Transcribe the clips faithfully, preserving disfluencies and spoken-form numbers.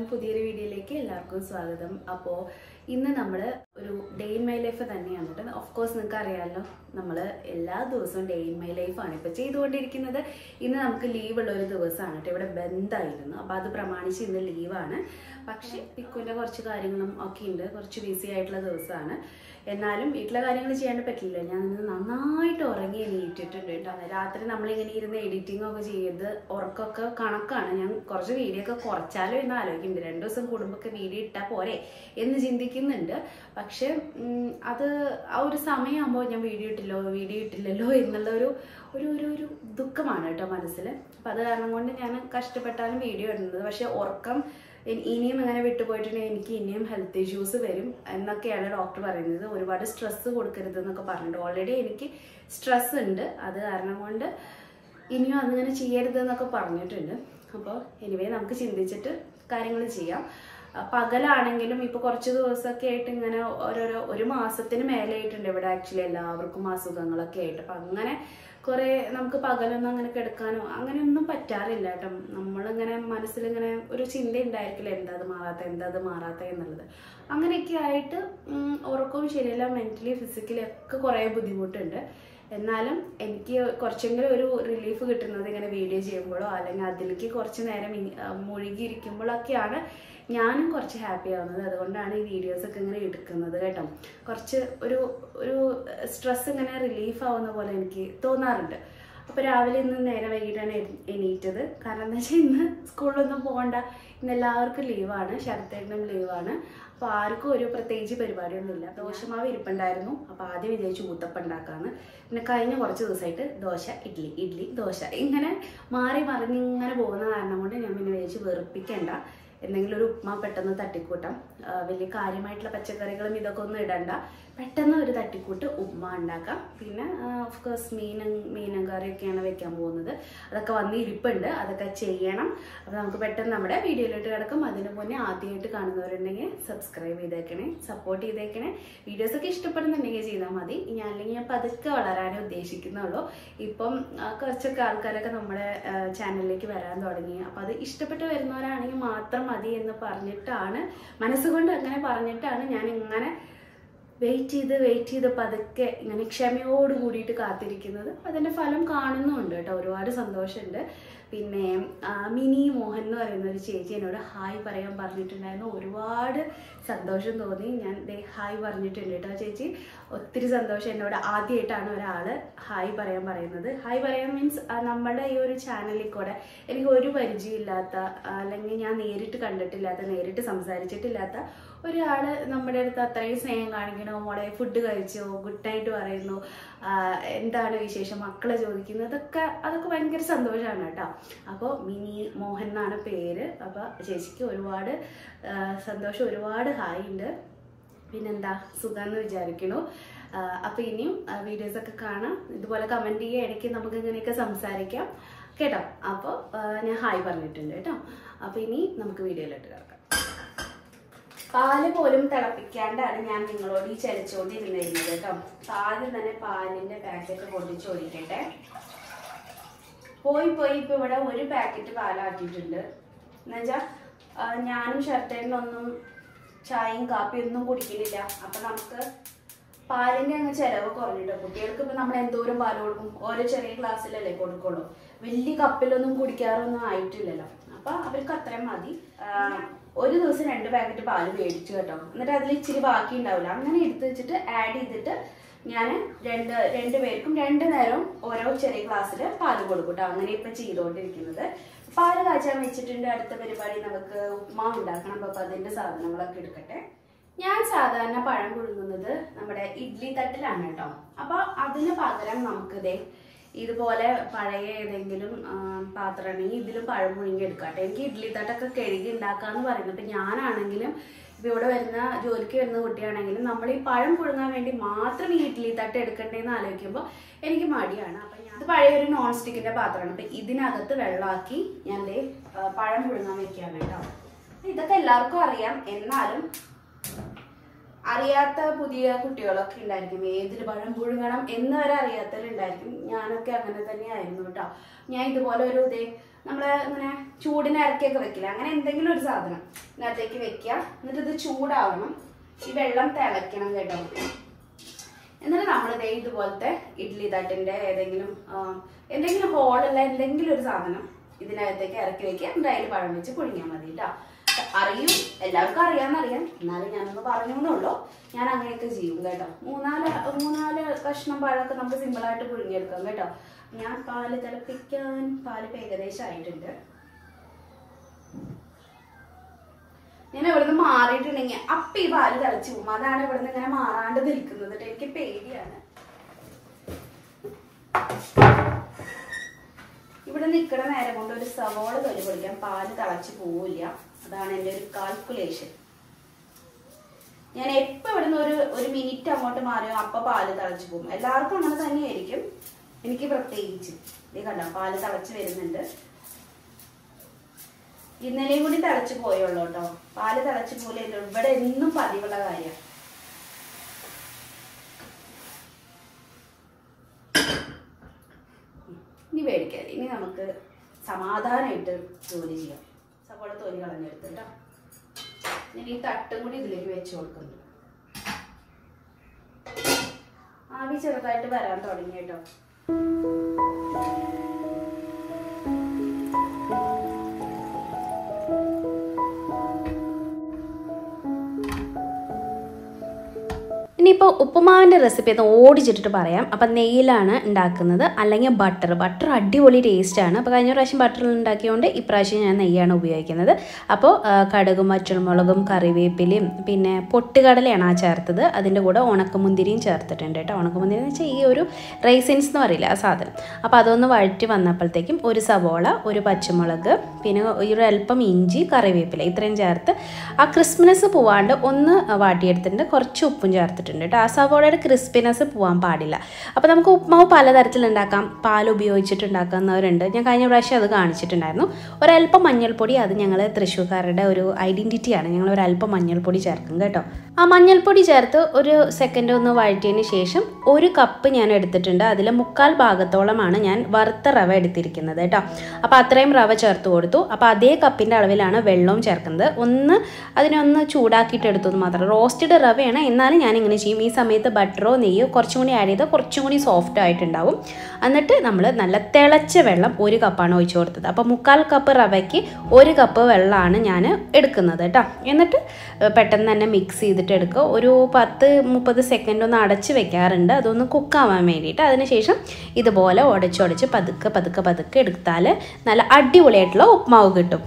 പുതിയൊരു വീഡിയോയിലേക്ക് എല്ലാവർക്കും സ്വാഗതം. അപ്പോൾ ഇന്ന് നമ്മൾ ഒരു ഡേ ഇൻ മൈ ലൈഫ് തന്നെയാണ് കേട്ടോ. ഓഫ് കോഴ്സ് നിങ്ങൾക്ക് അറിയാമല്ലോ, നമ്മൾ എല്ലാ ദിവസവും ഡേ ഇൻ മൈ ലൈഫാണ് ഇപ്പോൾ ചെയ്തുകൊണ്ടിരിക്കുന്നത്. ഇന്ന് നമുക്ക് ലീവുള്ള ഒരു ദിവസമാണ് കേട്ടോ. ഇവിടെ ബന്ധായിരുന്നു, അപ്പോൾ അത് പ്രമാണിച്ച് ഇന്ന് ലീവാണ്. പക്ഷേ പിക്കുവിൻ്റെ കുറച്ച് കാര്യങ്ങളും ഒക്കെ ഉണ്ട്, കുറച്ച് ബിസി ആയിട്ടുള്ള ദിവസമാണ്. എന്നാലും വീട്ടിലെ കാര്യങ്ങൾ ചെയ്യാണ്ട് പറ്റില്ല. ഞാൻ ഇന്ന് നന്നായിട്ട് ഉറങ്ങി എണീറ്റിട്ടുണ്ട് കേട്ടോ. രാത്രി നമ്മളിങ്ങനെ ഇരുന്ന് എഡിറ്റിംഗ് ഒക്കെ ചെയ്ത് ഉറക്കമൊക്കെ കണക്കാണ്. ഞാൻ കുറച്ച് വീഡിയോ ഒക്കെ കുറച്ചാലോ എന്ന് ആലോചിക്കുന്നുണ്ട്. രണ്ടു ദിവസം കൂടുമ്പോഴൊക്കെ വീഡിയോ ഇട്ടാൽ പോരെ എന്ന് ചിന്തിക്കുന്നുണ്ട്. പക്ഷെ അത് ആ ഒരു സമയമാകുമ്പോൾ ഞാൻ വീഡിയോ ഇട്ടില്ലോ വീഡിയോ ഇട്ടില്ലല്ലോ എന്നുള്ള ഒരു ഒരു ഒരു ഒരു ദുഃഖമാണ് കേട്ടോ മനസ്സിൽ. അപ്പം അത് കാരണം കൊണ്ട് ഞാൻ കഷ്ടപ്പെട്ടാലും വീഡിയോ ഇടുന്നത്. പക്ഷെ ഉറക്കം ഇനിയും അങ്ങനെ വിട്ടുപോയിട്ടുണ്ടെങ്കിൽ എനിക്ക് ഇനിയും ഹെൽത്ത് ഇഷ്യൂസ് വരും എന്നൊക്കെയാണ് ഡോക്ടർ പറയുന്നത്. ഒരുപാട് സ്ട്രെസ് കൊടുക്കരുത് എന്നൊക്കെ പറഞ്ഞിട്ട് ഓൾറെഡി എനിക്ക് സ്ട്രെസ് ഉണ്ട്. അത് കാരണം കൊണ്ട് ഇനിയും അതിങ്ങനെ ചെയ്യരുത് എന്നൊക്കെ പറഞ്ഞിട്ടുണ്ട്. അപ്പോൾ എനിവേ നമുക്ക് ചിന്തിച്ചിട്ട് കാര്യങ്ങൾ ചെയ്യാം. പകലാണെങ്കിലും ഇപ്പോൾ കുറച്ച് ദിവസമൊക്കെ ആയിട്ട് ഇങ്ങനെ ഓരോരോ ഒരു മാസത്തിന് മേലെ ആയിട്ടുണ്ട് ഇവിടെ ആക്ച്വലി എല്ലാവർക്കും അസുഖങ്ങളൊക്കെ ആയിട്ട്. അപ്പം അങ്ങനെ കുറേ നമുക്ക് പകലൊന്നും അങ്ങനെ കിടക്കാനോ അങ്ങനെയൊന്നും പറ്റാറില്ല കേട്ടോ. നമ്മളിങ്ങനെ മനസ്സിലിങ്ങനെ ഒരു ചിന്ത ഉണ്ടായിരിക്കില്ല, എന്താ അത് മാറാത്ത എന്താ അത് മാറാത്ത എന്നുള്ളത്. അങ്ങനെയൊക്കെ ആയിട്ട് ഉറക്കവും ശരിയല്ല, മെൻ്റലി ഫിസിക്കലി ഒക്കെ കുറേ ബുദ്ധിമുട്ടുണ്ട്. എന്നാലും എനിക്ക് കുറച്ചെങ്കിലും ഒരു റിലീഫ് കിട്ടുന്നത് ഇങ്ങനെ വീഡിയോ ചെയ്യുമ്പോഴോ അല്ലെങ്കിൽ അതിലേക്ക് കുറച്ച് നേരം മുഴുകിയിരിക്കുമ്പോഴൊക്കെയാണ് ഞാനും കുറച്ച് ഹാപ്പി ആവുന്നത്. അതുകൊണ്ടാണ് ഈ വീഡിയോസൊക്കെ ഇങ്ങനെ എടുക്കുന്നത് കേട്ടോ. കുറച്ച് ഒരു ഒരു സ്ട്രെസ് ഇങ്ങനെ റിലീഫ് ആവുന്ന പോലെ എനിക്ക് തോന്നാറുണ്ട്. അപ്പോൾ രാവിലെ ഇന്ന് നേരെ വൈകിട്ടാണ് എണീറ്റത്. കാരണം എന്താ വെച്ചാൽ ഇന്ന് സ്കൂളിലൊന്നും പോകണ്ട, ഇന്ന് എല്ലാവർക്കും ലീവാണ്, ശരത്തേട്ടനും ലീവാണ്. അപ്പോൾ ആർക്കും ഒരു പ്രത്യേകിച്ച് പരിപാടിയൊന്നുമില്ല. ദോശമാവ് ഇരിപ്പുണ്ടായിരുന്നു. അപ്പോൾ ആദ്യം വിചാരിച്ചു ഊത്തപ്പം ഉണ്ടാക്കാമെന്ന്. പിന്നെ കഴിഞ്ഞ കുറച്ച് ദിവസമായിട്ട് ദോശ ഇഡ്ഡലി ഇഡ്ഡലി ദോശ ഇങ്ങനെ മാറി മറിഞ്ഞിങ്ങനെ പോകുന്ന കാരണം കൊണ്ട് ഞാൻ പിന്നെ വിചാരിച്ച് വെറുപ്പിക്കണ്ട, എന്തെങ്കിലും ഒരു ഉപ്മാ പെട്ടെന്ന് തട്ടിക്കൂട്ടാം. വലിയ കാര്യമായിട്ടുള്ള പച്ചക്കറികളും ഇതൊക്കെ ഒന്നും ഇടണ്ട, പെട്ടെന്ന് ഒരു തട്ടിക്കൂട്ട് ഉപ്മാ ഉണ്ടാക്കാം. പിന്നെ ഓഫ് കോഴ്സ് മീനും മീനും കറിയൊക്കെയാണ് വെക്കാൻ പോകുന്നത്. അതൊക്കെ വന്ന് ഇരിപ്പുണ്ട്, അതൊക്കെ ചെയ്യണം. അപ്പോൾ നമുക്ക് പെട്ടെന്ന് നമ്മുടെ വീഡിയോയിലോട്ട് കിടക്കും. അതിന് മുന്നേ ആദ്യമായിട്ട് കാണുന്നവരുണ്ടെങ്കിൽ സബ്സ്ക്രൈബ് ചെയ്തേക്കണേ, സപ്പോർട്ട് ചെയ്തേക്കണേ. വീഡിയോസൊക്കെ ഇഷ്ടപ്പെടുന്നുണ്ടെങ്കിൽ ചെയ്താൽ മതി. ഞാൻ അല്ലെങ്കിൽ ഞാൻ പതുക്കെ വളരാനേ ഉദ്ദേശിക്കുന്നുള്ളൂ. ഇപ്പം കുറച്ചൊക്കെ ആൾക്കാരൊക്കെ നമ്മുടെ ചാനലിലേക്ക് വരാൻ തുടങ്ങി. അപ്പോൾ അത് ഇഷ്ടപ്പെട്ട് വരുന്നവരാണെങ്കിൽ മാത്രം മതി എന്ന് പറഞ്ഞിട്ടാണ്, മനസ്സുകൊണ്ട് അങ്ങനെ പറഞ്ഞിട്ടാണ് ഞാൻ ഇങ്ങനെ വെയിറ്റ് ചെയ്ത് വെയിറ്റ് ചെയ്ത് പതുക്കെ ഇങ്ങനെ ക്ഷമയോട് കൂടിയിട്ട് കാത്തിരിക്കുന്നത്. അതിൻ്റെ ഫലം കാണുന്നുമുണ്ട് കേട്ടോ. ഒരുപാട് സന്തോഷമുണ്ട്. പിന്നെ മിനി മോഹൻ എന്ന് പറയുന്ന ഒരു ചേച്ചി എന്നോട് ഹായ് പറയാൻ പറഞ്ഞിട്ടുണ്ടായിരുന്നു. ഒരുപാട് സന്തോഷം തോന്നി. ഞാൻ ദേ ഹായ് പറഞ്ഞിട്ടുണ്ട് കേട്ടോ ചേച്ചി. ഒത്തിരി സന്തോഷം. എന്നോട് ആദ്യമായിട്ടാണ് ഒരാൾ ഹായ് പറയാൻ പറയുന്നത്. ഹായ് പറയാൻ മീൻസ് നമ്മുടെ ഈ ഒരു ചാനലിൽ കൂടെ എനിക്ക് ഒരു പരിചയമില്ലാത്ത, അല്ലെങ്കിൽ ഞാൻ നേരിട്ട് കണ്ടിട്ടില്ലാത്ത, നേരിട്ട് സംസാരിച്ചിട്ടില്ലാത്ത ഒരാൾ നമ്മുടെ അടുത്ത് അത്രയും സ്നേഹം കാണിക്കണോ, മോളെ ഫുഡ് കഴിച്ചോ, ഗുഡ് നൈറ്റ് പറയുന്നു, എന്താണ് വിശേഷം, മക്കളെ ചോദിക്കുന്നു, അതൊക്കെ അതൊക്കെ ഭയങ്കര സന്തോഷമാണ് കേട്ടോ. അപ്പോൾ മിനി മോഹൻ എന്നാണ് പേര്. അപ്പോൾ ചേച്ചിക്ക് ഒരുപാട് സന്തോഷം, ഒരുപാട് ഹായ് ഉണ്ട്. പിന്നെന്താ സുഖമെന്ന് വിചാരിക്കണു. അപ്പോൾ ഇനിയും വീഡിയോസൊക്കെ കാണാം, ഇതുപോലെ കമൻറ്റ് ചെയ്യുക, ഇടയ്ക്ക് നമുക്ക് ഇങ്ങനെയൊക്കെ സംസാരിക്കാം കേട്ടോ. അപ്പോൾ ഞാൻ ഹായ് പറഞ്ഞിട്ടുണ്ട് കേട്ടോ. അപ്പോൾ ഇനി നമുക്ക് വീഡിയോയിലോട്ട് കിടക്കാം. പാല് പോലും തിളപ്പിക്കാണ്ടാണ് ഞാൻ നിങ്ങളോട് ഈ ചലിച്ചുകൊണ്ടിരുന്നിരുന്നത് കേട്ടോ. ആദ്യം തന്നെ പാലിൻ്റെ പാക്കറ്റ് പൊട്ടിച്ചൊഴിക്കട്ടെ. പോയി പോയി ഇപ്പം ഇവിടെ ഒരു പാക്കറ്റ് പാലാക്കിയിട്ടുണ്ട്. എന്നുവെച്ചാൽ ഞാനും ഷർട്ടേനൊന്നും ചായയും കാപ്പിയും ഒന്നും കുടിക്കുന്നില്ല. അപ്പം നമുക്ക് പാലിൻ്റെ അങ്ങ് ചിലവ് കുറഞ്ഞിട്ടോ. കുട്ടികൾക്ക് ഇപ്പം നമ്മൾ എന്തോരം പാല് കൊടുക്കും, ഓരോ ചെറിയ ഗ്ലാസ്സിലല്ലേ കൊടുക്കുള്ളൂ. വലിയ കപ്പിലൊന്നും കുടിക്കാറൊന്നും ആയിട്ടില്ലല്ലോ. അപ്പം അവർക്ക് അത്രയും മതി. ഒരു ദിവസം രണ്ട് പാക്കറ്റ് പാല് മേടിച്ചു കേട്ടോ. എന്നിട്ട് അതിൽ ഇച്ചിരി ബാക്കി ഉണ്ടാവില്ല, അങ്ങനെ എടുത്ത് വെച്ചിട്ട് ആഡ് ചെയ്തിട്ട് ഞാൻ രണ്ട് രണ്ട് പേർക്കും രണ്ട് നേരം ഓരോ ചെറിയ ഗ്ലാസ്സിൽ പാല് കൊടുക്കും കേട്ടോ. അങ്ങനെ ഇപ്പം ചെയ്തുകൊണ്ടിരിക്കുന്നത്. പാല് കാച്ചാൻ വെച്ചിട്ടുണ്ട്. അടുത്ത പരിപാടി നമുക്ക് ഉപ്മാവ് ഉണ്ടാക്കണം. അപ്പം അതിൻ്റെ സാധനങ്ങളൊക്കെ എടുക്കട്ടെ. ഞാൻ സാധാരണ പഴം പുഴുങ്ങുന്നത് നമ്മുടെ ഇഡ്ഡലി തട്ടിലാണ് കേട്ടോ. അപ്പോൾ അതിന് പകരം നമുക്കിതേ ഇതുപോലെ പഴയ ഏതെങ്കിലും പാത്രമാണെങ്കിൽ ഇതിലും പഴം പുഴുങ്ങി എടുക്കാട്ടെ. എനിക്ക് ഇഡ്ഡലി തട്ടൊക്കെ കഴുകി ഉണ്ടാക്കാന്ന് പറയുന്നത്. ഇപ്പം ഞാനാണെങ്കിലും ഇപ്പം ഇവിടെ വരുന്ന ജോലിക്ക് വരുന്ന കുട്ടിയാണെങ്കിലും നമ്മൾ ഈ പഴം പുഴുങ്ങാൻ വേണ്ടി മാത്രം ഈ ഇഡ്ഡലി തട്ട് എടുക്കണ്ടേന്ന് ആലോചിക്കുമ്പോൾ എനിക്ക് മടിയാണ്. അപ്പം ഞാൻ പഴയൊരു നോൺ സ്റ്റിക്കിൻ്റെ പാത്രമാണ്. അപ്പം ഇതിനകത്ത് വെള്ളമാക്കി ഞാൻ പഴം പുഴുങ്ങാൻ വെക്കുകയാണ് കേട്ടോ. ഇതൊക്കെ എല്ലാവർക്കും അറിയാം, എന്നാലും അറിയാത്ത പുതിയ കുട്ടികളൊക്കെ ഉണ്ടായിരിക്കും. ഏതിൽ പഴം പുഴുങ്ങണം എന്ന് വരെ അറിയാത്തവരുണ്ടായിരിക്കും. ഞാനൊക്കെ അങ്ങനെ തന്നെയായിരുന്നു കേട്ടോ. ഞാൻ ഇതുപോലെ ഒരു ഇതേ നമ്മൾ ഇങ്ങനെ ചൂടിന് ഇറക്കിയൊക്കെ വെക്കില്ല, അങ്ങനെ എന്തെങ്കിലും ഒരു സാധനം ഇതിനകത്തേക്ക് വെക്കുക. എന്നിട്ട് ഇത് ചൂടാവണം, ഈ വെള്ളം തിളയ്ക്കണം കേട്ടോ. എന്നിട്ട് നമ്മളിത് ഇതുപോലത്തെ ഇഡ്ഡലി തട്ടിന്റെ ഏതെങ്കിലും എന്തെങ്കിലും ഹോളുള്ള എന്തെങ്കിലും ഒരു സാധനം ഇതിനകത്തേക്ക് ഇറക്കി വെക്കുക. എന്നിട്ട് അതിൽ പഴം വെച്ച് പുഴുങ്ങിയാൽ മതി കേട്ടോ. അറിയും, എല്ലാവർക്കും അറിയാമെന്നറിയാം, എന്നാലും ഞാനൊന്ന് പറഞ്ഞുള്ളൂ. ഞാൻ അങ്ങനെയൊക്കെ ചെയ്യും കേട്ടോ. മൂന്നാല് മൂന്നാല് കഷ്ണം പഴമൊക്കെ നമുക്ക് സിമ്പിളായിട്ട് പുഴുങ്ങിയെടുക്കാം കേട്ടോ. ഞാൻ പാല് തിളപ്പിക്കാൻ പാല് ഏകദേശം ആയിട്ടുണ്ട്. ഞാൻ ഇവിടുന്ന് മാറിയിട്ടുണ്ടെങ്കിൽ അപ്പ ഈ പാല് തിളച്ചു പോകും. അതാണ് ഇവിടുന്ന് ഇങ്ങനെ മാറാണ്ട് നിൽക്കുന്നത്. എനിക്ക് പേടിയാണ്. ഇവിടെ നിൽക്കുന്ന നേരം കൊണ്ട് ഒരു സവോള തൊലി പൊളിക്കാൻ പാല് തിളച്ചു പോവില്ല. അതാണ് എൻ്റെ ഒരു കാൽക്കുലേഷൻ. ഞാൻ എപ്പോൾ ഇവിടുന്ന് ഒരു ഒരു മിനിറ്റ് അങ്ങോട്ട് മാറിയോ അപ്പൊ പാല് തിളച്ചു പോകും. എല്ലാവർക്കും അങ്ങനെ തന്നെയായിരിക്കും, എനിക്ക് പ്രത്യേകിച്ച്. ഇത് കണ്ടോ പാല് തിളച്ച് വരുന്നുണ്ട്. ഇന്നലെയും കൂടി തിളച്ചു പോയുള്ളൂ കേട്ടോ. പാല് തിളച്ചു പോലെ ഇവിടെ എന്നും പതിവുള്ള കാര്യം. ഇനി പേടിക്കാതെ, ഇനി നമുക്ക് സമാധാനമായിട്ട് ജോലി ചെയ്യാം. സവോള തൊലി കളഞ്ഞെടുത്ത് കേട്ടോ. ഞാൻ ഈ തട്ടും കൂടി ഇതിലേക്ക് വെച്ച് കൊടുക്കുന്നുണ്ട്. ആവി ചെറുതായിട്ട് വരാൻ തുടങ്ങി കേട്ടോ. ഇനിയിപ്പോൾ ഉപ്പുമാവിൻ്റെ റെസിപ്പി ഒന്ന് ഓടിച്ചിട്ടിട്ട് പറയാം. അപ്പം നെയ്യിലാണ് ഉണ്ടാക്കുന്നത്, അല്ലെങ്കിൽ ബട്ടർ. ബട്ടർ അടിപൊളി ടേസ്റ്റാണ്. അപ്പോൾ കഴിഞ്ഞ പ്രാവശ്യം ബട്ടറിൽ ഉണ്ടാക്കിയതുകൊണ്ട് ഇപ്രാവശ്യം ഞാൻ നെയ്യാണ് ഉപയോഗിക്കുന്നത്. അപ്പോൾ കടുകും വറ്റൽമുളകും കറിവേപ്പിലയും പിന്നെ പൊട്ടുകടലയാണ് ആ ചേർത്തത്. അതിൻ്റെ കൂടെ ഉണക്കമുന്തിരിയും ചേർത്തിട്ടുണ്ട് കേട്ടോ. ഉണക്കമുന്തിരി എന്ന് വെച്ചാൽ ഈ ഒരു റൈസിൻസ് എന്ന് പറയില്ല, ആ സാധനം. അപ്പോൾ അതൊന്ന് വഴറ്റി വന്നപ്പോഴത്തേക്കും ഒരു സവോള, ഒരു പച്ചമുളക്, പിന്നെ ഒരു അല്പം ഇഞ്ചി, കറിവേപ്പില ഇത്രയും ചേർത്ത് ആ ക്രിസ്പിനെസ് പോവാണ്ട് ഒന്ന് വാട്ടിയെടുത്തിട്ടുണ്ട്. കുറച്ച് ഉപ്പും ചേർത്തിട്ടുണ്ട് കേട്ടോ. ആ സവോളയുടെ ക്രിസ്പിനെസ് പോകാൻ പാടില്ല. അപ്പോൾ നമുക്ക് ഉപ്മാവ് പലതരത്തിലുണ്ടാക്കാം. പാൽ ഉപയോഗിച്ചിട്ട് ഉണ്ടാക്കുന്നവരുണ്ട്. ഞാൻ കഴിഞ്ഞ പ്രാവശ്യം അത് കാണിച്ചിട്ടുണ്ടായിരുന്നു. ഒരല്പം മഞ്ഞൾപ്പൊടി, അത് ഞങ്ങൾ തൃശ്ശൂർക്കാരുടെ ഒരു ഐഡൻറ്റിറ്റിയാണ്. ഞങ്ങൾ ഒരല്പം മഞ്ഞൾപ്പൊടി ചേർക്കും കേട്ടോ. ആ മഞ്ഞൾപ്പൊടി ചേർത്ത് ഒരു സെക്കൻഡ് ഒന്ന് വഴറ്റിയതിന് ശേഷം ഒരു കപ്പ് ഞാൻ എടുത്തിട്ടുണ്ട്. അതിൽ മുക്കാൽ ഭാഗത്തോളമാണ് ഞാൻ വറുത്ത റവ എടുത്തിരിക്കുന്നത് കേട്ടോ. അപ്പോൾ അത്രയും റവ ചേർത്ത് കൊടുത്തു. അപ്പോൾ അതേ കപ്പിൻ്റെ അളവിലാണ് വെള്ളവും ചേർക്കുന്നത്. ഒന്ന് അതിനൊന്ന് ചൂടാക്കിയിട്ട് എടുത്തു മാത്രം. റോസ്റ്റഡ് റവയാണ്, എന്നാലും ഞാൻ ഇങ്ങനെ ചെയ്യും. ഈ സമയത്ത് ബട്ടറോ നെയ്യോ കുറച്ചും കൂടി ആഡ് ചെയ്താൽ കുറച്ചും കൂടി സോഫ്റ്റ് ആയിട്ടുണ്ടാവും. എന്നിട്ട് നമ്മൾ നല്ല തിളച്ച വെള്ളം ഒരു കപ്പാണ് ഒഴിച്ചു കൊടുത്തത്. അപ്പോൾ മുക്കാൽ കപ്പ് റവയ്ക്ക് ഒരു കപ്പ് വെള്ളമാണ് ഞാൻ എടുക്കുന്നത് കേട്ടോ. എന്നിട്ട് പെട്ടെന്ന് തന്നെ മിക്സ് ചെയ്തിട്ട് എടുക്കുക. ഒരു പത്ത് മുപ്പത് സെക്കൻഡ് ഒന്ന് അടച്ച് വെക്കാറുണ്ട്, അതൊന്ന് കുക്കാവാൻ വേണ്ടിയിട്ട്. അതിനുശേഷം ഇതുപോലെ ഉടച്ചുടച്ച് പതുക്കെ പതുക്കെ പതുക്കെ എടുത്താൽ നല്ല അടിപൊളിയായിട്ടുള്ള ഉപ്മാവ് കിട്ടും.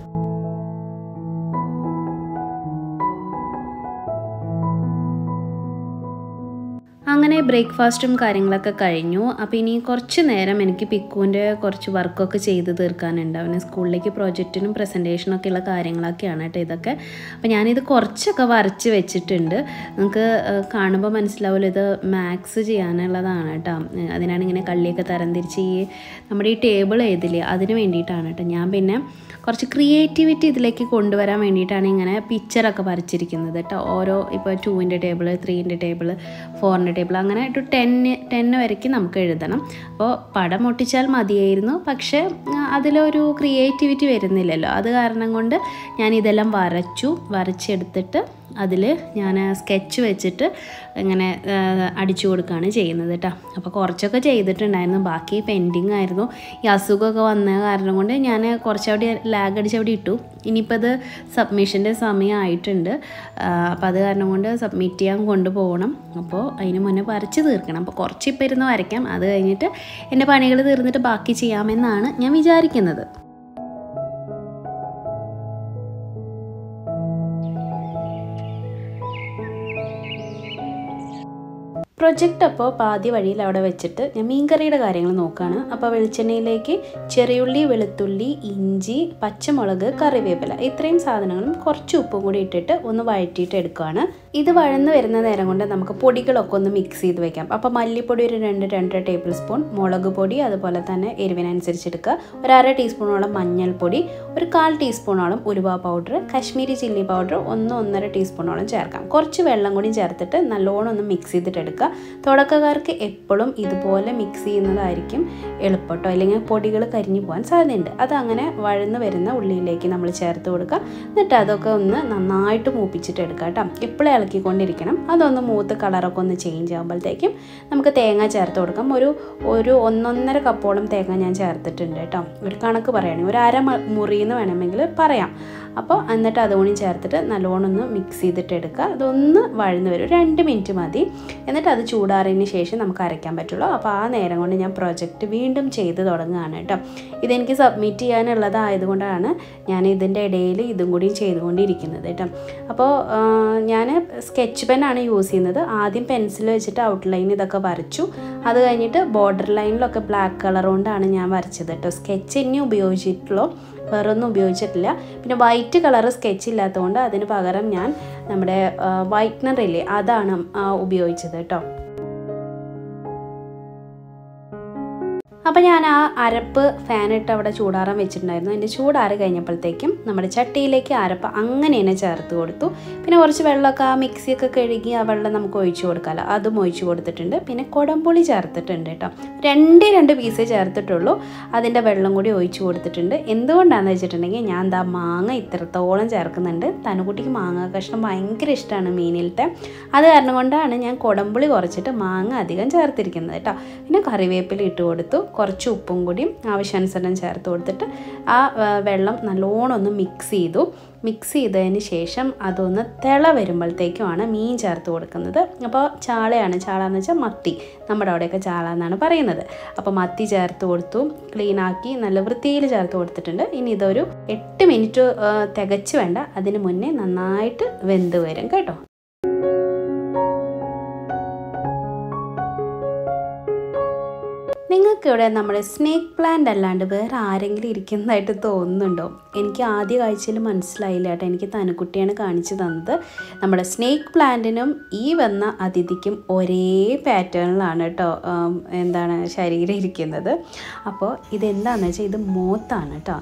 അങ്ങനെ ബ്രേക്ക്ഫാസ്റ്റും കാര്യങ്ങളൊക്കെ കഴിഞ്ഞു. അപ്പോൾ ഇനി കുറച്ച് നേരം എനിക്ക് പിക്കുവിൻ്റെ കുറച്ച് വർക്കൊക്കെ ചെയ്ത് തീർക്കാനുണ്ട്. അവന് സ്കൂളിലേക്ക് പ്രൊജക്റ്റിനും പ്രസൻറ്റേഷനൊക്കെ ഉള്ള കാര്യങ്ങളൊക്കെയാണ് കേട്ടോ ഇതൊക്കെ. അപ്പോൾ ഞാനിത് കുറച്ചൊക്കെ വരച്ച് വെച്ചിട്ടുണ്ട്. നിങ്ങൾക്ക് കാണുമ്പോൾ മനസ്സിലാവില്ല, ഇത് മാത്സ് ചെയ്യാനുള്ളതാണ് കേട്ടോ. അതിനാണ് ഇങ്ങനെ കള്ളിയൊക്കെ തരംതിരിച്ച് ഈ നമ്മുടെ ഈ ടേബിൾ ഏതില്ലേ അതിന് വേണ്ടിയിട്ടാണ് കേട്ടോ. ഞാൻ പിന്നെ കുറച്ച് ക്രിയേറ്റിവിറ്റി ഇതിലേക്ക് കൊണ്ടുവരാൻ വേണ്ടിയിട്ടാണ് ഇങ്ങനെ പിക്ചറൊക്കെ വരച്ചിരിക്കുന്നത് കേട്ടോ. ഓരോ ഇപ്പോൾ ടൂവിൻ്റെ ടേബിൾ, ത്രീൻ്റെ ടേബിൾ, ഫോറിൻ്റെ ടേബിൾ, അങ്ങനെ ഒരു ടെന്ന് ടെന്ന് വരയ്ക്ക് നമുക്ക് എഴുതണം. അപ്പോൾ പടം ഒട്ടിച്ചാൽ മതിയായിരുന്നു, പക്ഷേ അതിലൊരു ക്രിയേറ്റിവിറ്റി വരുന്നില്ലല്ലോ. അത് കാരണം കൊണ്ട് ഞാനിതെല്ലാം വരച്ചു. വരച്ചെടുത്തിട്ട് അതിൽ ഞാൻ സ്കെച്ച് വെച്ചിട്ട് ഇങ്ങനെ അടിച്ചു കൊടുക്കുകയാണ് ചെയ്യുന്നത് കേട്ടോ. അപ്പോൾ കുറച്ചൊക്കെ ചെയ്തിട്ടുണ്ടായിരുന്നു, ബാക്കി പെൻഡിങ് ആയിരുന്നു. ഈ അസുഖമൊക്കെ വന്ന കാരണം കൊണ്ട് ഞാൻ കുറച്ചവിടെ ലാഗ് അടിച്ച് അവിടെ ഇട്ടു. ഇനിയിപ്പോൾ അത് സബ്മിഷൻ്റെ സമയമായിട്ടുണ്ട്. അപ്പോൾ അത് കാരണം കൊണ്ട് സബ്മിറ്റ് ചെയ്യാൻ കൊണ്ടുപോകണം. അപ്പോൾ അതിന് മുന്നേ വരച്ച് തീർക്കണം. അപ്പോൾ കുറച്ച് ഇപ്പോൾ ഇരുന്ന് വരയ്ക്കാം, അത് കഴിഞ്ഞിട്ട് എൻ്റെ പണികൾ തീർന്നിട്ട് ബാക്കി ചെയ്യാമെന്നാണ് ഞാൻ വിചാരിക്കുന്നത്. പ്രൊജക്റ്റ് അപ്പോൾ പാതി വഴിയിൽ അവിടെ വെച്ചിട്ട് ഞാൻ മീൻകറിയുടെ കാര്യങ്ങൾ നോക്കുകയാണ്. അപ്പോൾ വെളിച്ചെണ്ണയിലേക്ക് ചെറിയുള്ളി, വെളുത്തുള്ളി, ഇഞ്ചി, പച്ചമുളക്, കറിവേപ്പില ഇത്രയും സാധനങ്ങളും കുറച്ച് ഉപ്പും കൂടി ഇട്ടിട്ട് ഒന്ന് വഴറ്റിയിട്ട് എടുക്കുകയാണ്. ഇത് വഴന്ന് വരുന്ന നേരം കൊണ്ട് നമുക്ക് പൊടികളൊക്കെ ഒന്ന് മിക്സ് ചെയ്ത് വെക്കാം. അപ്പോൾ മല്ലിപ്പൊടി ഒരു രണ്ട് രണ്ടര ടേബിൾ സ്പൂൺ, മുളക് പൊടി അതുപോലെ തന്നെ എരിവിനനുസരിച്ച് എടുക്കുക. ഒരു അര ടീസ്പൂണോളം മഞ്ഞൾപ്പൊടി, ഒരു കാൽ ടീസ്പൂണോളം ഉലുവ പൗഡർ, കാശ്മീരി ചില്ലി പൗഡർ ഒന്ന് ഒന്നര ടീസ്പൂണോളം ചേർക്കാം. കുറച്ച് വെള്ളം കൂടി ചേർത്തിട്ട് നല്ലോണം ഒന്ന് മിക്സ് ചെയ്തിട്ട് എടുക്കുക. തുടക്കക്കാർക്ക് എപ്പോഴും ഇതുപോലെ മിക്സ് ചെയ്യുന്നതായിരിക്കും എളുപ്പം കേട്ടോ, അല്ലെങ്കിൽ പൊടികൾ കരിഞ്ഞു പോകാൻ സാധ്യതയുണ്ട്. അതങ്ങനെ വഴന്ന് വരുന്ന ഉള്ളിയിലേക്ക് നമ്മൾ ചേർത്ത് കൊടുക്കുക. എന്നിട്ട് അതൊക്കെ ഒന്ന് നന്നായിട്ട് മൂപ്പിച്ചിട്ട് എടുക്കുക കേട്ടോ. എപ്പോഴും ഇളക്കിക്കൊണ്ടിരിക്കണം. അതൊന്ന് മൂത്ത് കളറൊക്കെ ഒന്ന് ചേഞ്ച് ആകുമ്പോഴത്തേക്കും നമുക്ക് തേങ്ങ ചേർത്ത് കൊടുക്കാം. ഒരു ഒരു ഒന്നൊന്നര കപ്പോളം തേങ്ങ ഞാൻ ചേർത്തിട്ടുണ്ട് കേട്ടോ. ഒരു കണക്ക് പറയുകയാണെങ്കിൽ ഒരു അര മുറിയെന്ന് വേണമെങ്കിൽ പറയാം. അപ്പോൾ എന്നിട്ട് അതുകൂടി ചേർത്തിട്ട് നല്ലോണം ഒന്ന് മിക്സ് ചെയ്തിട്ട് എടുക്കുക. അതൊന്ന് വഴന്ന് വരും, രണ്ട് മിനിറ്റ് മതി. എന്നിട്ട് അത് ചൂടാറിയതിന് ശേഷം നമുക്ക് അരയ്ക്കാൻ പറ്റുള്ളൂ. അപ്പോൾ ആ നേരം കൊണ്ട് ഞാൻ പ്രൊജക്റ്റ് വീണ്ടും ചെയ്ത് തുടങ്ങുകയാണ് കേട്ടോ. ഇതെനിക്ക് സബ്മിറ്റ് ചെയ്യാനുള്ളതായതുകൊണ്ടാണ് ഞാൻ ഇതിൻ്റെ ഇടയിൽ ഇതും കൂടി ചെയ്തുകൊണ്ടിരിക്കുന്നത് കേട്ടോ. അപ്പോൾ ഞാൻ സ്കെച്ച് പെന്നാണ് യൂസ് ചെയ്യുന്നത്. ആദ്യം പെൻസിൽ വെച്ചിട്ട് ഔട്ട്ലൈൻ ഇതൊക്കെ വരച്ചു. അത് കഴിഞ്ഞിട്ട് ബോർഡർ ലൈനിലൊക്കെ ബ്ലാക്ക് കളർ കൊണ്ടാണ് ഞാൻ വരച്ചത് കേട്ടോ. സ്കെച്ച് ഇനി ഉപയോഗിച്ചിട്ടുള്ളൂ, വേറൊന്നും ഉപയോഗിച്ചിട്ടില്ല. പിന്നെ വൈറ്റ് കളർ സ്കെച്ച് ഇല്ലാത്തതുകൊണ്ട് അതിന് പകരം ഞാൻ നമ്മുടെ വൈറ്റ്നർ ഇല്ലേ അതാണ് ഉപയോഗിച്ചത് കേട്ടോ. അപ്പോൾ ഞാൻ ആ അരപ്പ് ഫാനിട്ട് അവിടെ ചൂടാറാൻ വെച്ചിട്ടുണ്ടായിരുന്നു. അതിൻ്റെ ചൂടാറി കഴിഞ്ഞപ്പോഴത്തേക്കും നമ്മുടെ ചട്ടിയിലേക്ക് അരപ്പ് അങ്ങനെ തന്നെ ചേർത്ത് കൊടുത്തു. പിന്നെ കുറച്ച് വെള്ളമൊക്കെ ആ മിക്സിയൊക്കെ കഴുകി ആ വെള്ളം നമുക്ക് ഒഴിച്ചു കൊടുക്കാമല്ലോ, അതും ഒഴിച്ചു കൊടുത്തിട്ടുണ്ട്. പിന്നെ കുടംപുളി ചേർത്തിട്ടുണ്ട് കേട്ടോ. രണ്ടേ രണ്ട് പീസേ ചേർത്തിട്ടുള്ളൂ. അതിൻ്റെ വെള്ളം കൂടി ഒഴിച്ചു കൊടുത്തിട്ടുണ്ട്. എന്തുകൊണ്ടാണെന്ന് വെച്ചിട്ടുണ്ടെങ്കിൽ ഞാൻ എന്താ മാങ്ങ ഇത്രത്തോളം ചേർക്കുന്നുണ്ട്. തനുകുട്ടിക്ക് മാങ്ങ കഷ്ണം ഭയങ്കര ഇഷ്ടമാണ് മീനിലത്തെ. അത് കാരണം കൊണ്ടാണ് ഞാൻ കുടംപുളി കുറച്ചിട്ട് മാങ്ങ അധികം ചേർത്തിരിക്കുന്നത് കേട്ടോ. പിന്നെ കറിവേപ്പില ഇട്ട് കൊടുത്തു. കുറച്ച് ഉപ്പും കൂടി ആവശ്യാനുസരണം ചേർത്ത് കൊടുത്തിട്ട് ആ വെള്ളം നല്ലോണം ഒന്ന് മിക്സ് ചെയ്തു. മിക്സ് ചെയ്തതിന് ശേഷം അതൊന്ന് തിള വരുമ്പോഴത്തേക്കുമാണ് മീൻ ചേർത്ത് കൊടുക്കുന്നത്. അപ്പോൾ ചാളയാണ്, ചാള എന്ന് വെച്ചാൽ മത്തി, നമ്മുടെ അവിടെയൊക്കെ ചാള എന്നാണ് പറയുന്നത്. അപ്പോൾ മത്തി ചേർത്ത് കൊടുത്തു, ക്ലീനാക്കി നല്ല വൃത്തിയിൽ ചേർത്ത് കൊടുത്തിട്ടുണ്ട്. ഇനി ഇതൊരു എട്ട് മിനിറ്റ് തികച്ച് വേണ്ട, അതിന് മുന്നേ നന്നായിട്ട് വെന്ത് വരും കേട്ടോ. നിങ്ങൾക്കിവിടെ നമ്മുടെ സ്നേക്ക് പ്ലാന്റ് അല്ലാണ്ട് വേറെ ആരെങ്കിലും ഇരിക്കുന്നതായിട്ട് തോന്നുന്നുണ്ടോ? എനിക്ക് ആദ്യ കാഴ്ചയിൽ മനസ്സിലായില്ല കേട്ടോ. എനിക്ക് തനുക്കുട്ടിയാണ് കാണിച്ചു തന്നത്. നമ്മുടെ സ്നേക്ക് പ്ലാന്റിനും ഈ വന്ന അതിഥിക്കും ഒരേ പാറ്റേണിലാണ് കേട്ടോ എന്താണ് ശരീരം ഇരിക്കുന്നത്. അപ്പോൾ ഇതെന്താണെന്ന് വെച്ചാൽ ഇത് മോത്താണ് കേട്ടോ.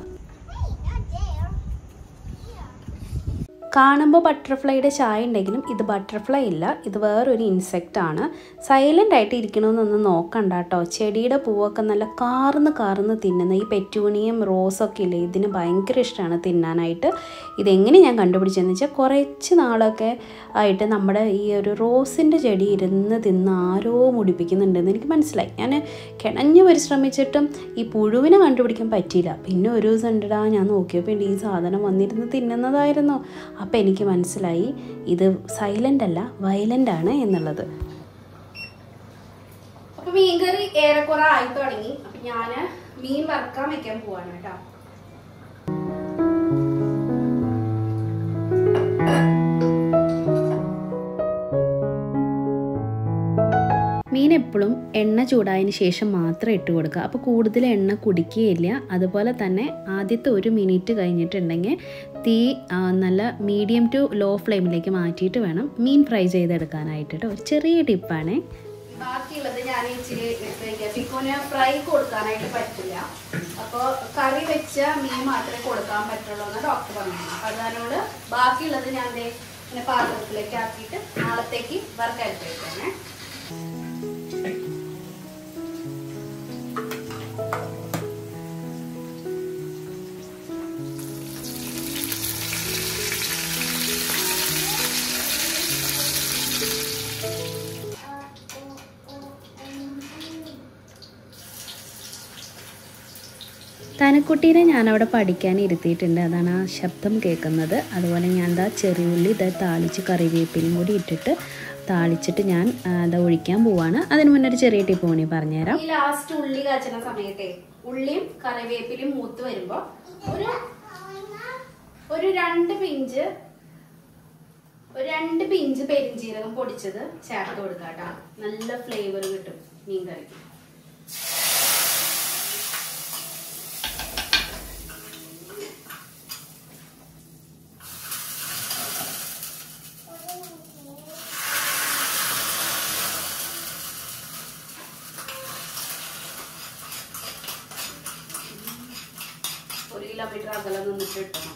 കാണുമ്പോൾ ബട്ടർഫ്ലൈയുടെ ചായ ഉണ്ടെങ്കിലും ഇത് ബട്ടർഫ്ലൈ ഇല്ല, ഇത് വേറൊരു ഇൻസെക്റ്റാണ്. സൈലൻ്റ് ആയിട്ട് ഇരിക്കണമെന്നൊന്ന് നോക്കണ്ട കേട്ടോ. ചെടിയുടെ പൂവൊക്കെ നല്ല കാർന്ന് കാർന്ന് തിന്നുന്ന ഈ പെറ്റൂണിയും റോസൊക്കെ ഇല്ലേ, ഇതിന് ഭയങ്കര ഇഷ്ടമാണ് തിന്നാനായിട്ട്. ഇതെങ്ങനെ ഞാൻ കണ്ടുപിടിച്ചതെന്ന് വെച്ചാൽ കുറച്ച് നാളൊക്കെ ആയിട്ട് നമ്മുടെ ഈ ഒരു റോസിൻ്റെ ചെടി ഇരുന്ന് തിന്ന് ആരോ മുടിപ്പിക്കുന്നുണ്ടെന്ന് എനിക്ക് മനസ്സിലായി. ഞാൻ കിണഞ്ഞ് പരിശ്രമിച്ചിട്ടും ഈ പുഴുവിനെ കണ്ടുപിടിക്കാൻ പറ്റിയില്ല. പിന്നെ ഒരു ദിവസം ഉണ്ടടാ ഞാൻ നോക്കിയപ്പോൾ ഈ സാധനം വന്നിരുന്ന് തിന്നുന്നതായിരുന്നു. അപ്പോൾ എനിക്ക് മനസ്സിലായി ഇത് സൈലൻ്റ് അല്ല വയലൻ്റ് ആണ് എന്നുള്ളത്. അപ്പോൾ മീൻകറി ഏറെക്കുറെ ആയി തുടങ്ങി. അപ്പം ഞാൻ മീൻ വറുക്കാൻ വെക്കാൻ പോവാണ് കേട്ടോ. മീൻ എപ്പോഴും എണ്ണ ചൂടായതിന് ശേഷം മാത്രം ഇട്ട് കൊടുക്കുക. അപ്പോൾ കൂടുതൽ എണ്ണ കുടിക്കുകയില്ല. അതുപോലെ തന്നെ ആദ്യത്തെ ഒരു മിനിറ്റ് കഴിഞ്ഞിട്ടുണ്ടെങ്കിൽ തീ നല്ല മീഡിയം ടു ലോ ഫ്ലെയിമിലേക്ക് മാറ്റിയിട്ട് വേണം മീൻ ഫ്രൈ ചെയ്തെടുക്കാനായിട്ട് കേട്ടോ. ഒരു ചെറിയ ടിപ്പാണേ. ബാക്കിയുള്ളത് ഞാൻ ഇച്ചിരി ചിക്കന് ഫ്രൈ കൊടുക്കാനായിട്ട് പറ്റില്ല. അപ്പോൾ കറി വെച്ച മീൻ മാത്രമേ കൊടുക്കാൻ പറ്റുള്ളൂ എന്ന് ഡോക്ടർ പറഞ്ഞു. അതിനോട് ബാക്കിയുള്ളത് ഞാൻ ഇങ്ങനെ പാത്രത്തിലേക്ക് ആക്കിയിട്ട് നാളത്തേക്ക് വറുക്കരച്ച് വയ്ക്കാനേ. തനക്കുട്ടീനെ ഞാനവിടെ പഠിക്കാൻ ഇരുത്തിയിട്ടുണ്ട്. അതാണ് ആ ശബ്ദം കേൾക്കുന്നത്. അതുപോലെ ഞാൻ എന്താ ചെറിയുള്ളി ഇതാ താളിച്ച് കറിവേപ്പിലും കൂടി ഇട്ടിട്ട് താളിച്ചിട്ട് ഞാൻ അതാ ഒഴിക്കാൻ പോവാണ്. അതിന് മുന്നേ ഒരു ചെറിയ ടിപ്പ് കൂടി പറഞ്ഞുതരാം. ഈ ലാസ്റ്റ് ഉള്ളി കാച്ചുന്ന സമയത്തെ ഉള്ളിയും കറിവേപ്പിലും മൂത്ത് വരുമ്പോൾ ഒരു ഒരു രണ്ട് പിഞ്ച് ഒരു രണ്ട് പിഞ്ച് പെരിഞ്ചീരകം പൊടിച്ചത് ചേർത്ത് കൊടുക്കുക കേട്ടോ. നല്ല ഫ്ലേവർ കിട്ടും മീൻ കറിക്ക്. ഒരു കിലോമീറ്റർ അകലെ നിന്നിട്ട് ഇട്ടണം.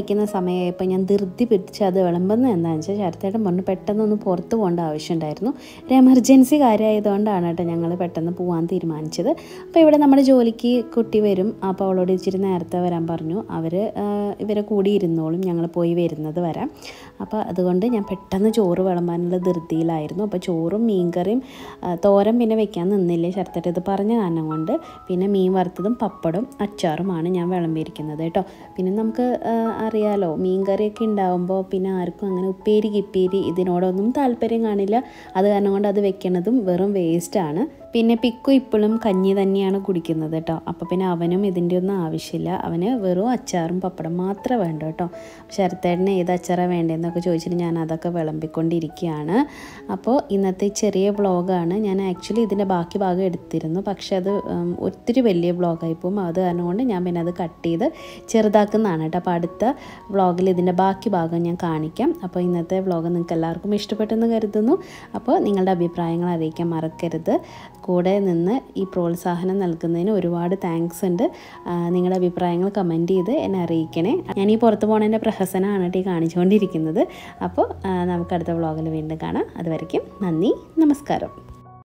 കഴിക്കുന്ന സമയമായപ്പോൾ ഞാൻ ധൃതി പിടിച്ച് അത് വിളമ്പുന്നത് എന്താണെന്ന് വെച്ചാൽ ശരത്തേട്ടൻ പറഞ്ഞു പെട്ടെന്നൊന്ന് പുറത്ത് പോകേണ്ട ആവശ്യമുണ്ടായിരുന്നു. ഒരു എമർജൻസി കാര്യമായതുകൊണ്ടാണ് കേട്ടോ ഞങ്ങൾ പെട്ടെന്ന് പോകാൻ തീരുമാനിച്ചത്. അപ്പോൾ ഇവിടെ നമ്മുടെ ജോലിക്ക് കുട്ടി വരും. അപ്പോൾ അവളോട് ഇച്ചിരി നേരത്തെ വരാൻ പറഞ്ഞു. അവർ ഇവരെ കൂടി ഇരുന്നോളും, ഞങ്ങൾ പോയി വരുന്നത് വരാം. അപ്പോൾ അതുകൊണ്ട് ഞാൻ പെട്ടെന്ന് ചോറ് വിളമ്പാനുള്ള ധൃതിയിലായിരുന്നു. അപ്പോൾ ചോറും മീൻകറിയും തോരൻ പിന്നെ വെക്കാൻ നിന്നില്ലേ ശരത്തേട്ടൻ ഇത് പറഞ്ഞ കാരണം കൊണ്ട്. പിന്നെ മീൻ വറുത്തതും പപ്പടും അച്ചാറുമാണ് ഞാൻ വിളമ്പിയിരിക്കുന്നത് കേട്ടോ. പിന്നെ നമുക്ക് അറിയാലോ മീൻ കറിയൊക്കെ ഉണ്ടാകുമ്പോൾ പിന്നെ ആർക്കും അങ്ങനെ ഉപ്പേരി കിപ്പേരി ഇതിനോടൊന്നും താല്പര്യം കാണില്ല. അത് കാരണം കൊണ്ട് അത് വെക്കണതും വെറും വേസ്റ്റാണ്. പിന്നെ പിക്കും ഇപ്പോഴും കഞ്ഞി തന്നെയാണ് കുടിക്കുന്നത് കേട്ടോ. അപ്പോൾ പിന്നെ അവനും ഇതിൻ്റെ ഒന്നും ആവശ്യമില്ല. അവന് വെറും അച്ചാറും പപ്പടം മാത്രമേ വേണ്ട കേട്ടോ. ശരത്തേട്ടന് ഏത് അച്ചാറാണ് വേണ്ടതെന്നൊക്കെ ചോദിച്ചിട്ട് ഞാൻ അതൊക്കെ വിളമ്പിക്കൊണ്ടിരിക്കുകയാണ്. അപ്പോൾ ഇന്നത്തെ ചെറിയ വ്ളോഗാണ്. ഞാൻ ആക്ച്വലി ഇതിൻ്റെ ബാക്കി ഭാഗം എടുത്തിരുന്നു, പക്ഷെ അത് ഒത്തിരി വലിയ വ്ളോഗായി പോകും. അത് കാരണം കൊണ്ട് ഞാൻ പിന്നെ അത് കട്ട് ചെയ്ത് ചെറുതാക്കുന്നതാണ് കേട്ടോ. അപ്പോൾ അടുത്ത വ്ളോഗിൽ ഇതിൻ്റെ ബാക്കി ഭാഗം ഞാൻ കാണിക്കാം. അപ്പോൾ ഇന്നത്തെ വ്ളോഗ് നിങ്ങൾക്ക് എല്ലാവർക്കും ഇഷ്ടപ്പെട്ടെന്ന് കരുതുന്നു. അപ്പോൾ നിങ്ങളുടെ അഭിപ്രായങ്ങൾ അറിയിക്കാൻ മറക്കരുത്. കൂടെ നിന്ന് ഈ പ്രോത്സാഹനം നൽകുന്നതിന് ഒരുപാട് താങ്ക്സ് ഉണ്ട്. നിങ്ങളുടെ അഭിപ്രായങ്ങൾ കമൻറ്റ് ചെയ്ത് എന്നെ അറിയിക്കണേ. ഞാൻ ഈ പുറത്ത് പോകുന്നതിൻ്റെ പ്രഹസനമാണ് കേട്ടോ ഈ കാണിച്ചുകൊണ്ടിരിക്കുന്നത്. അപ്പോൾ നമുക്ക് അടുത്ത വ്ളോഗിൽ വീണ്ടും കാണാം. അതുവരയ്ക്കും നന്ദി, നമസ്കാരം.